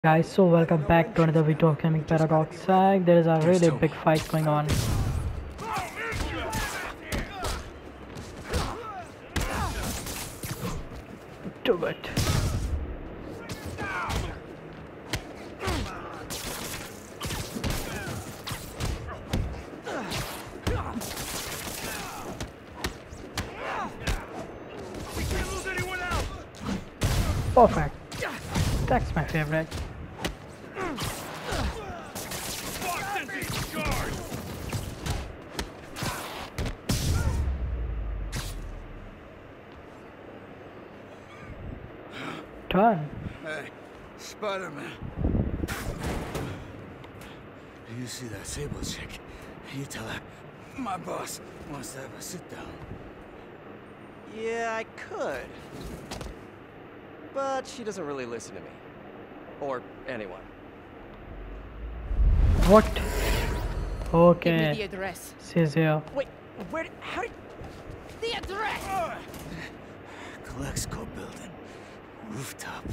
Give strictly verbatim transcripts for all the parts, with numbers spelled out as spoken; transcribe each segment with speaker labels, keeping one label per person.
Speaker 1: Guys, so welcome back to another video of Gaming Paradox. Sag, there is a really big fight going on. Do it. Perfect. That's my favorite. Done.
Speaker 2: Hey, Spider-Man. You see that Sable chick? You tell her my boss wants to have a sit-down.
Speaker 3: Yeah, I could. But she doesn't really listen to me. Or anyone.
Speaker 1: What?
Speaker 4: Give me the
Speaker 1: Okay.
Speaker 4: address.
Speaker 1: She's here.
Speaker 3: Wait, where did... how did...
Speaker 4: The address!
Speaker 2: Colexco building. Rooftop.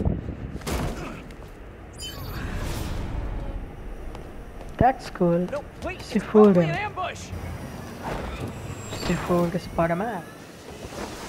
Speaker 1: That's cool.
Speaker 3: No, wait,
Speaker 1: She
Speaker 3: it's
Speaker 1: fooled
Speaker 3: probably
Speaker 1: him.
Speaker 3: an ambush!
Speaker 1: She fooled Spider-Man.